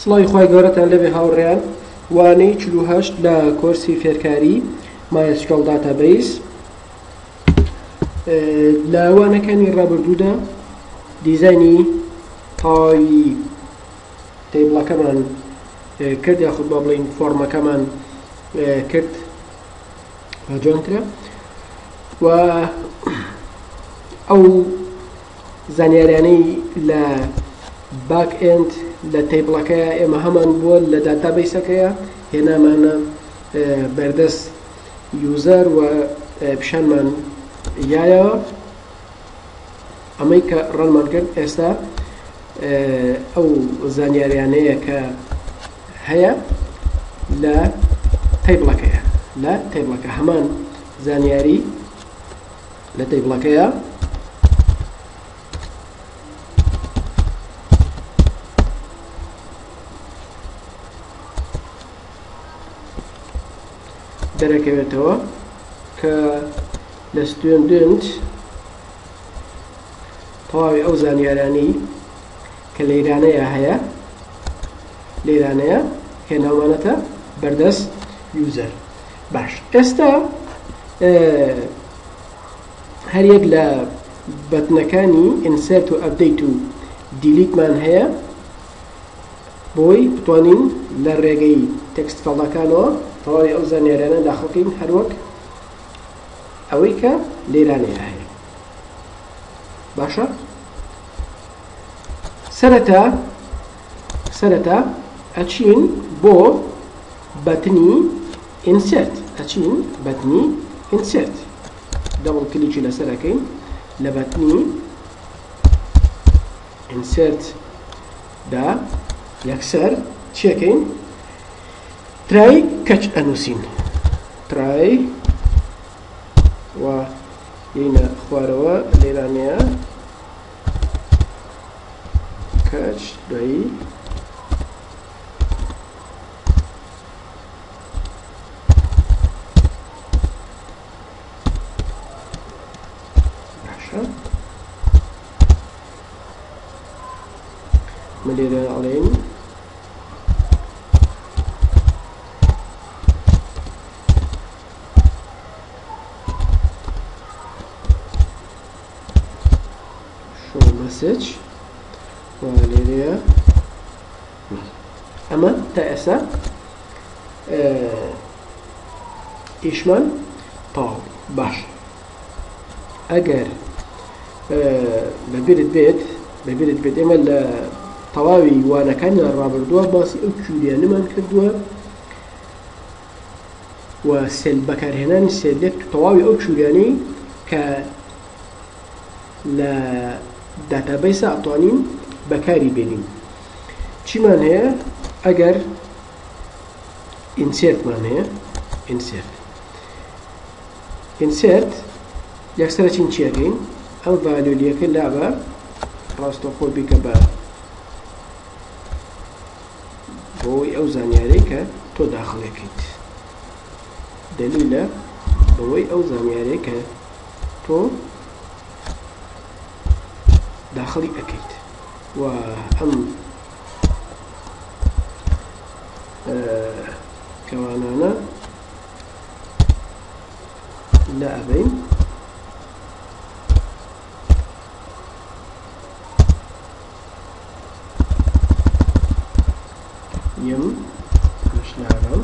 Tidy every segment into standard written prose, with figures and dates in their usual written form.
سڵاوی خوای گەورەتان لەبێ هاوڕێیان وانەی 48 لە کۆرسی فێرکاری MySQL داتابیس لە وانەکانی ڕابردوودا دیزاینی تاوی تێبڵەکەمان کرد یاخود با بڵین فۆرمەکەمان کرد جوانترە و ئەو زانیاریانەی لە باک ئێند لە تێبڵەکەیە ئێمە هەمان بووە لە داتابیسەکەیە هێنامانە بەردەست یوزەر و پیشانمان یایەوە ئەمەی کە ڕەنمان کرد ئێستا ئەو زانیاریانەیە کە هەیە لە تێبڵەکەیە لە تێبڵەکە هەمان زانیاری لە تێبڵەکەیە دەرەکەوێتەوە کە لە ستودنت تەواوی ئەو زانیارانی کە لەیرانەیە هەیە لەیرانەیە هێناوانەتە بەردەست یوزەر باش ئێستا هەر یەک لە بەتنەکانی ئینسەرت و ئەپدەیت و دیلیتمان هەیە بۆی بتوانین لە ڕێگەی تێکست فەڵەکانەوە تەواوی ئەو زانیاریانە داخڵکەین هەروەک ئەوەی کە لێرانەیە هەیە باشە سەرەتا ئەچین بۆ بەتنی ئینسەرت ئەچین بەتنی ئینسەرت دەوڵ کلیکی لەسەرەکەین لە بەتنی ئینسەرت دا یەکسەر چیەکەین ترای کەچ ئەنووسین ترای و یینە خوارەوە لێرانەیە کەچ دوایی باشە لێرە ئەڵێن message و لێرەیە ئەمە تا ئێستا ئیشمان تەواو باش ئەگەر بەبیرت بێت ئێمە لە تەواوی وانەکانی ڕابردووە باسی ئەو کیوریانەمان کردووە و بەکارهێنانی سێلێکت تەواوی ئەو کیوریانەی کە لە داتابیسە ئەتوانین بەکاری بێنین چیمان هەیە ئەگەر ئینسێرتمان هەیە ئینسێرت یەکسەرە چین چیەکەین ئەم ڤالۆلیەکە لابە ڕاستەخۆ بیکە بە بۆی ئەو زانیارەی کە تۆ داخڵەکەیت دلیلە بەوەی ئەو زانیارەی کە تۆ داخلی ئەکەیت و ئەم کەوانانە لە ئەبین یم مشنارم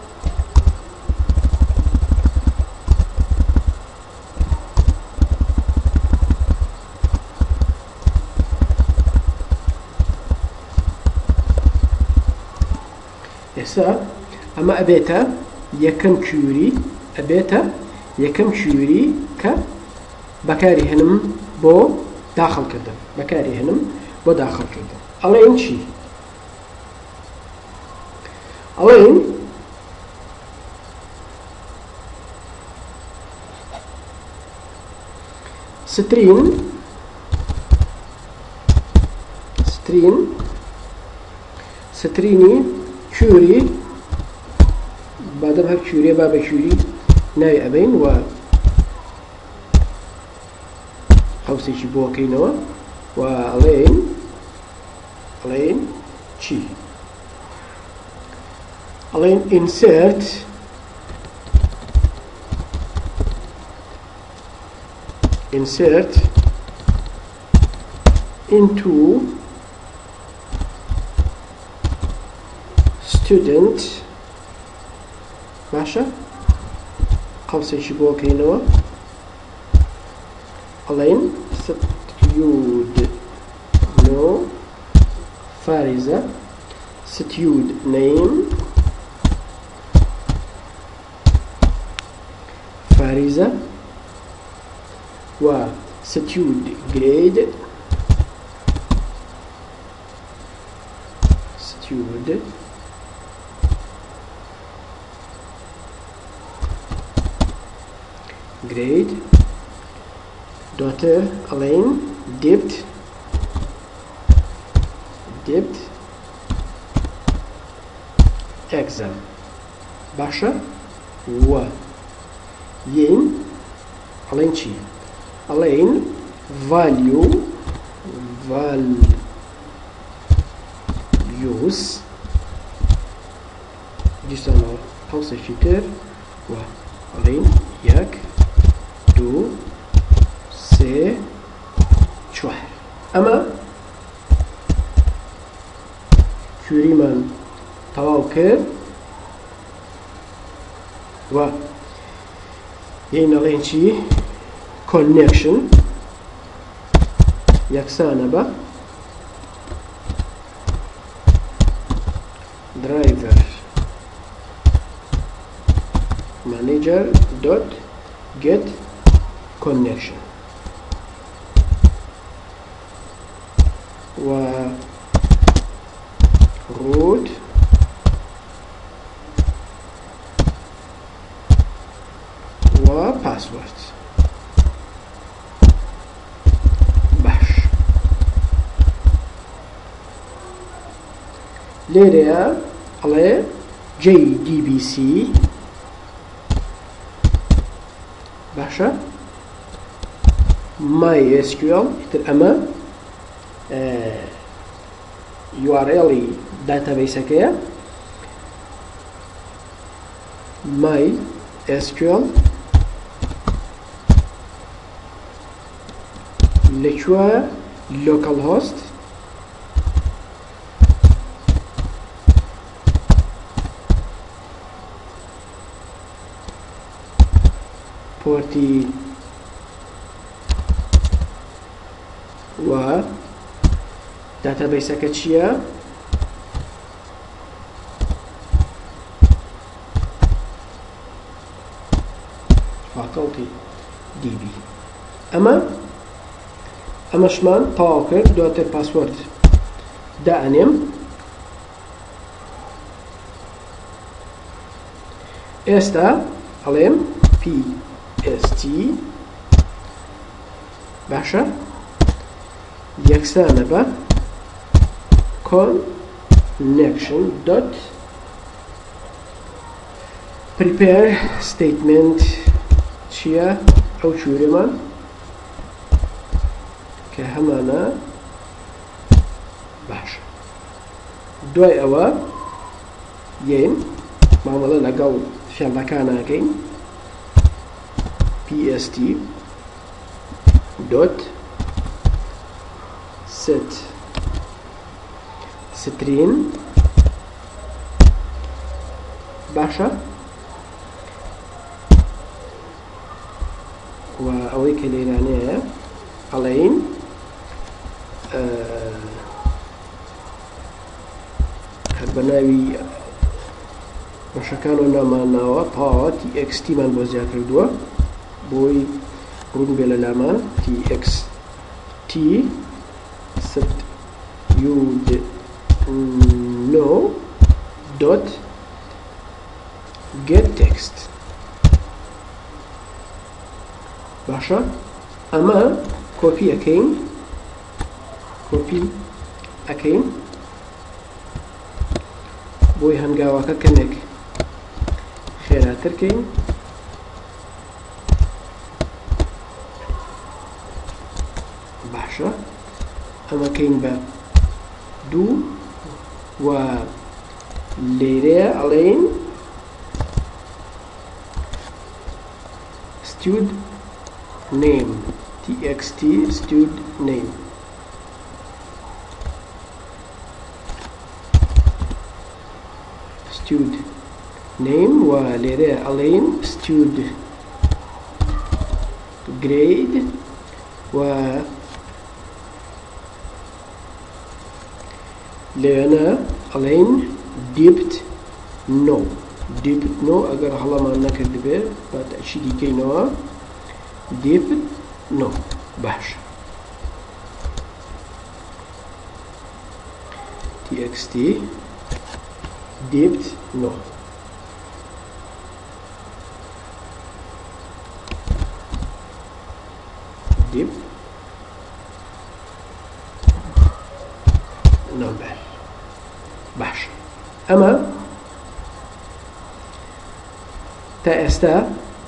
ئێستا ئەمە ئەبێتە یەکەم کیوری کە بەکاری هێنم بۆ داخڵکردن ئەڵێن چی ئەڵێن سترینی کوری بعدم هەر کوریە با بە کوری ناوی ئەبین و قوسێکی بۆکەینەوە و ئەڵێن چی ئەڵێن insert into student باشە قوسێکی بۆ بکەینەوە ئەڵێن student no فارزة student name فارزة و student grade student grade daughter Elaine debt exam باشە و ين Elaine چی Elaine values دیسانەوە قوسێکی تر و Elaine 1 2 3 4 ئەمە کوێریمان تەواو کرد و یەین ئەڵێن چی connection یەکسانە بە driver manager dot get connection و root و password باش لێرەیە ئەڵێ JDBC باشە MySQL ئیتر ئەمە URL داتابیسەکەیە MySQL لەکوێ localhost پۆرتی و داتابیسەکە چییە faculty DB ئەمەشمان تەواو کرد دواتر پاسوەرد دائنێم ئێستا ئەڵێم PST باشە یەکسانە بە connection dot prepare statement چییە ئەو چورێمان کە هەمانە باشە دوای ئەوە یەین مامەڵە لەگەڵ فێڵەکانەکەین PST dot set string باشە و ئەوەی کە لێرانەیە ئەڵێین هەر بە ناوی بەشەکان و نامانناوە تاوە TXT مان بۆ زیاد کردووە بۆی ڕوون بێ لە لامان TXT set you know dot get text باشە ئەمە کۆپی ئەەکەین بۆی هەنگاوەکە کەمێک خێراترکەین باشە ئەمەکەین بە 2 و ليرة علين stud name txt stud name stud name وليرة علين stud grade و لأنا علين dipped no أجر حالا ما نكرد به بعد أشي دي كينوا dipped no باش txt dipped no dip number باش أما تا استا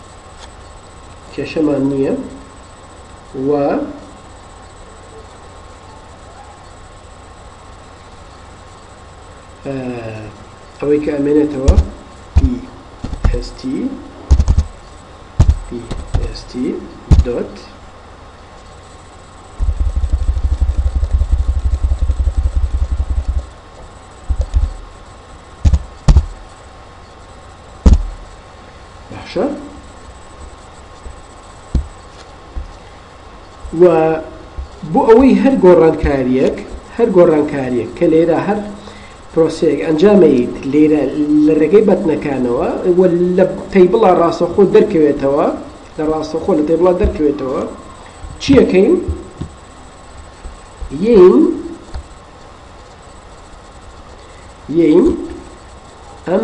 كشمانية و أوي كأمينتوا pst dot و بو ئەوەی هەر گۆڕانکاریەک کە لێرە هەر پرۆسەیەک ئەنجامەیت لێرە لە ڕێگەی بەتنەکانەوە و لە تەیبڵا ڕاستەوخۆ دەرکەوێتەوە لە ڕاستەوخۆ لە تەیبڵا دەرکەوێتەوە چی ئەەکەین؟ یەین ئەم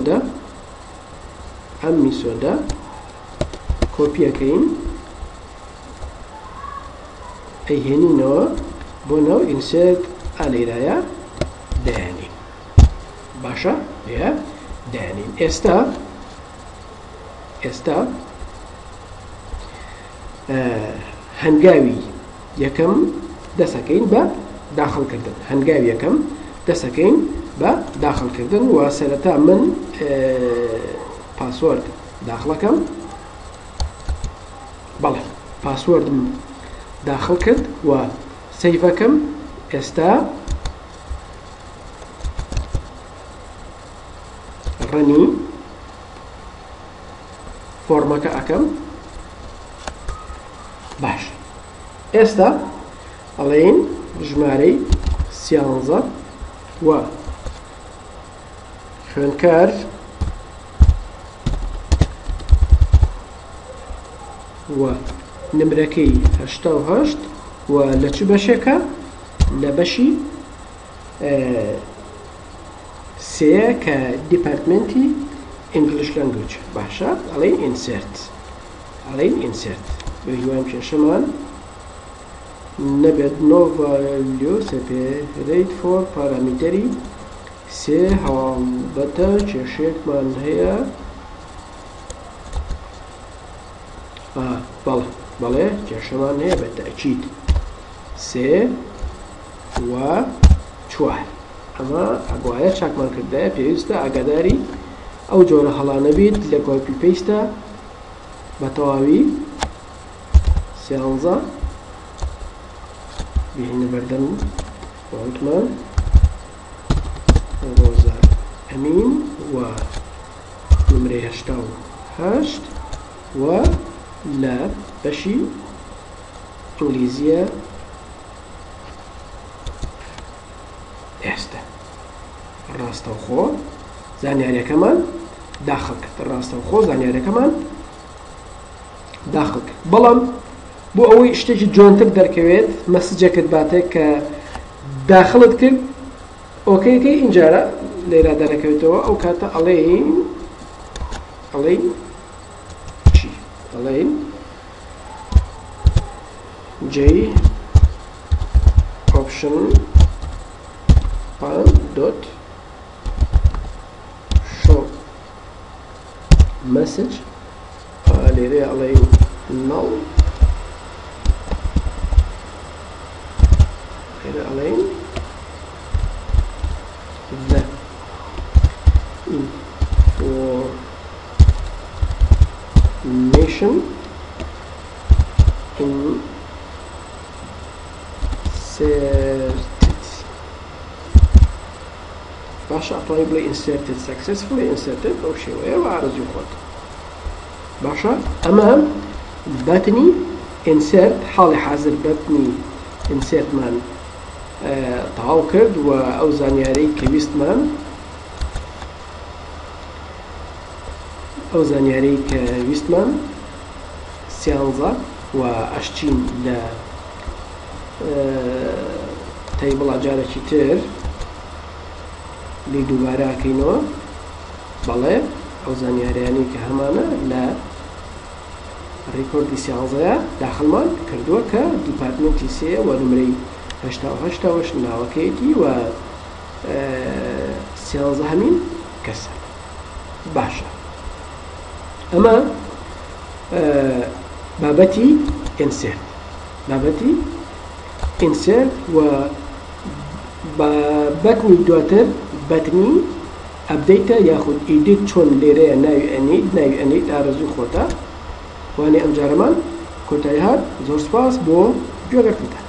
میسۆدە کۆپیەکەین ئەیهێنینەوە بۆ ناو ئینسێرت ئالێرایە دایانین باشە لێە دایانین ئێستا هەنگاوی یەکەم دەسەکەین بە داخڵکردن هەنگاوی یەکەم دەسەکەین بە داخڵکردن و سەرەتا من پاسوەرد داخڵەکەم بەڵێ پاسوەردم داخل کرد و سەیڤەکەم ئێستا ڕەنی فۆرمەکە ئەکەم باش ئێستا ئەڵێین ژمارەی 13 و خوێندکار و نمرەکەی 88 و لە چ بەشێکە لە بەشی سێ کە دیپارتمنتی ئینگلیش لەنگویج باشە ئەڵێین ئینسێرت بە هیوام کێشەمان نەبێت نۆ ڤالیو سەپێرەیت فۆر پارامتەری سێ هەواڵبەتە کێشەیەکمان هەیە بەڵێ کێشەمان هەیە بە تەئکید سێ و چوار ئەمە ئەگوایە چاکمان کردایە پێویستە ئاگاداری ئەو جۆرە هەڵانە بیت لە کۆپی پێیستە بە تەواوی 13 بهینە بەردەم وەوتمان ڕۆزە ئەمین و نمرەی 88 و لە بەشی ئینگلیزیە ئێستا ڕاستەوخۆ زانیاریەکەمان داخل کرد ڕاستەوخۆ زانیاریەکەمان داخل کرد بەڵام بۆ ئەوەی شتێکی جوانتر دەرکەوێت مەسجەکەت باتێک کە داخلت کرد ئۆکەیەکەی ئینجارە لێرە دەرەکەوێتەوە ئەو کاتە ئەڵێین چی ئەڵێین j option dot show message لێرە ئەڵێین null لێرە ئەڵێین the information inserted باشا أطلعي بلي inserted successfully inserted أو شيء وعرض يخوت باشا أما باتني insert حالي حاضر باتني insert من تەواو کرد و ئەو زانیارەی کە ویستمان سیانزە و ئەشچین لە تەیبڵە جارێکی تر لی دووبارەکەینەوە بەڵێ ئەو زانیاریانی کە هەمانە لە ڕیکۆردی سیانزەیە داخڵمان کردووە کە دیپارتمنتی سێ و نمرەی 88 ناوەکەیەتی و سیانزە هەمین کەسە باشە ئەمە بابەتی insert و بەتنی دواتر بەتنی ئەبدەیتە یاخود ئیدیت چۆن لێرەیە ناوی ئەنید ئارەزوی خۆتە وانێ ئەم جارەمان کۆتایی هات زۆر سپاس بۆ گوێگرتنتان